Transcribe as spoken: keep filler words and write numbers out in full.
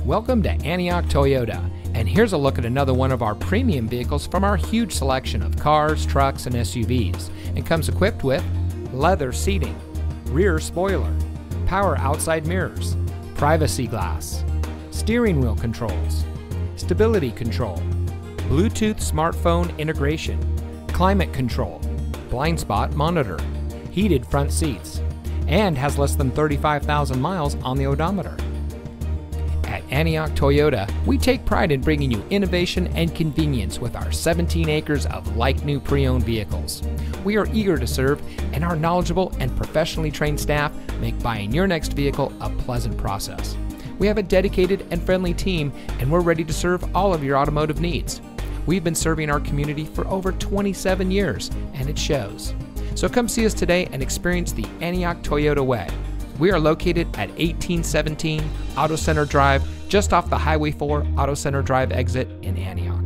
Welcome to Antioch Toyota, and here's a look at another one of our premium vehicles from our huge selection of cars, trucks, and S U Vs, and comes equipped with leather seating, rear spoiler, power outside mirrors, privacy glass, steering wheel controls, stability control, Bluetooth smartphone integration, climate control, blind spot monitor, heated front seats, and has less than thirty-five thousand miles on the odometer. At Antioch Toyota, we take pride in bringing you innovation and convenience with our seventeen acres of like-new pre-owned vehicles. We are eager to serve, and our knowledgeable and professionally trained staff make buying your next vehicle a pleasant process. We have a dedicated and friendly team, and we're ready to serve all of your automotive needs. We've been serving our community for over twenty-seven years, and it shows. So come see us today and experience the Antioch Toyota way. We are located at eighteen seventeen Auto Center Drive, just off the Highway four Auto Center Drive exit in Antioch.